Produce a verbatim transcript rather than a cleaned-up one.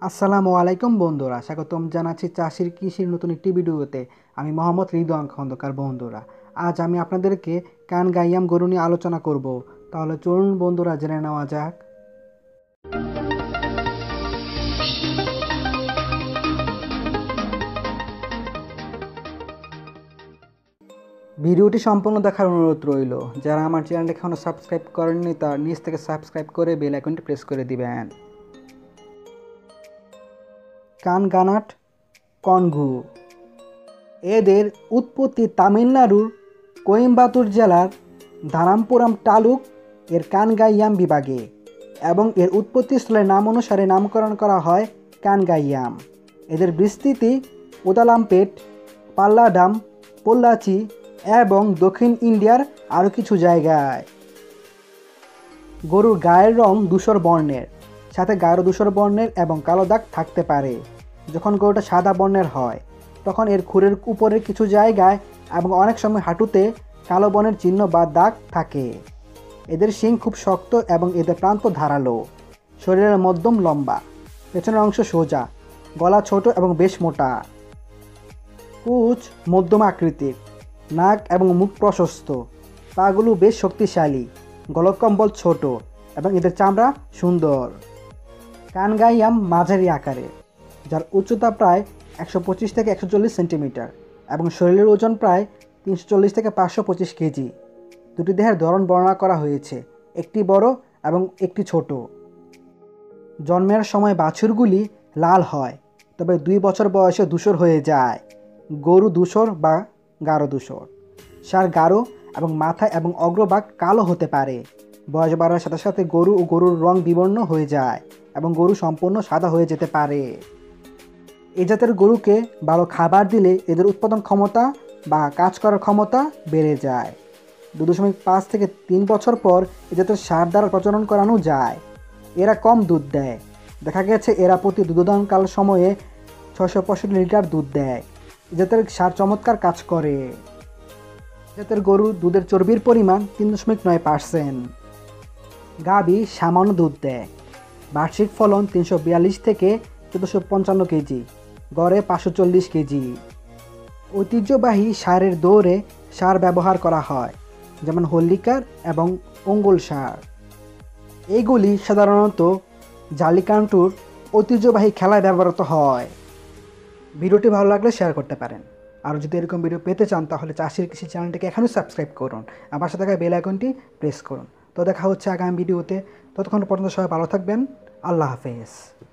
আসসালামু আলাইকুম বন্ধুরা, স্বাগতম জানাচ্ছি চাষির কৃষির নতুন একটি ভিডিওতে। আমি মোহাম্মদ রিদওয়ান খন্দকার। বন্ধুরা, আজ আমি আপনাদেরকে কান গাইয়াম গরু নিয়ে আলোচনা করব। তাহলে চলুন বন্ধুরা, জেনে নেওয়া যাক। ভিডিওটি সম্পূর্ণ দেখার অনুরোধ রইল। যারা আমার চ্যানেলটি এখনও সাবস্ক্রাইব করেননি তার নিচ থেকে সাবস্ক্রাইব করে বেল আইকনটি প্রেস করে দিবেন। কানগানাট কনঘু এদের উৎপত্তি তামিলনাড়ুর কোয়েম্বাটুর জেলার ধারামপুরাম তালুক এর কানগাইয়াম বিভাগে এবং এর উৎপত্তিস্থলের নাম অনুসারে নামকরণ করা হয় কানগাইয়াম। এদের বিস্তৃতি উদালামপেট, পাল্লাডাম, পোল্লাচি এবং দক্ষিণ ইন্ডিয়ার আরও কিছু জায়গায়। গরুর গায়ের রং ধূসর বর্ণের, সাথে গাঢ় ধূসর বর্ণের এবং কালো দাগ থাকতে পারে। যখন গরুটা সাদা বর্ণের হয় তখন এর খুরের উপরের কিছু জায়গায় এবং অনেক সময় হাঁটুতে কালো বর্ণের চিহ্ন বা দাগ থাকে। এদের শিং খুব শক্ত এবং এদের প্রান্ত ধারালো। শরীরের মধ্যম লম্বা, পেছনের অংশ সোজা, গলা ছোট এবং বেশ মোটা। পুঁছ মধ্যম আকৃতির, নাক এবং মুখ প্রশস্ত, পাগুলো বেশ শক্তিশালী, গলকম্বল ছোট এবং এদের চামড়া সুন্দর। কানগাইয়াম মাঝারি আকারের, যার উচ্চতা প্রায় একশো পঁচিশ থেকে একশো চল্লিশ সেন্টিমিটার এবং শরীরের ওজন প্রায় তিনশো চল্লিশ থেকে পাঁচশো পঁচিশ কেজি। দুটি দেহের ধরন বর্ণনা করা হয়েছে, একটি বড় এবং একটি ছোট। জন্মের সময় বাছুরগুলি লাল হয়, তবে দুই বছর বয়সে ধূসর হয়ে যায়। গরু ধূসর বা গাঢ় ধূসর। ষাঁড় গাঢ় এবং মাথা এবং অগ্রভাগ কালো হতে পারে। বয়স বাড়ার সাথে সাথে গরু ও গরুর রং বিবর্ণ হয়ে যায় এবং গরু সম্পূর্ণ সাদা হয়ে যেতে পারে। এই জাতের গরুকে ভালো খাবার দিলে এদের উৎপাদন ক্ষমতা বা কাজ করার ক্ষমতা বেড়ে যায়। দু দশমিক পাঁচ থেকে তিন বছর পর এ জাতের ষাঁড় দ্বারা প্রজনন করানো যায়। এরা কম দুধ দেয়। দেখা গেছে এরা প্রতি দুগ্ধদানকাল সময়ে ছয়শো পঁয়ষট্টি লিটার দুধ দেয়। এ জাতের ষাঁড় চমৎকার কাজ করে। এ জাতের গরুর দুধের চর্বির পরিমাণ তিন দশমিক নয় পার্সেন্ট। গাভী সামান্য দুধ দেয়। বার্ষিক ফলন তিনশো বিয়াল্লিশ থেকে চোদ্দোশো পঞ্চান্ন কেজি, গড়ে পাঁচশো চল্লিশ কেজি। ঐতিহ্যবাহী ষাঁড়ের দৌড়ে সার ব্যবহার করা হয়, যেমন হল্লিকার এবং অঙ্গুল সার। এইগুলি সাধারণত জালিকান্টুর ঐতিহ্যবাহী খেলায় ব্যবহৃত হয়। ভিডিওটি ভালো লাগলে শেয়ার করতে পারেন। আর যদি এরকম ভিডিও পেতে চান তাহলে চাষির কৃষি চ্যানেলটিকে এখনই সাবস্ক্রাইব করুন, আমার সাথে থাকা বেল আইকনটি প্রেস করুন। তো দেখা হচ্ছে আগামী ভিডিওতে। ততক্ষণ পর্যন্ত সবাই ভালো থাকবেন। আল্লাহ হাফেজ।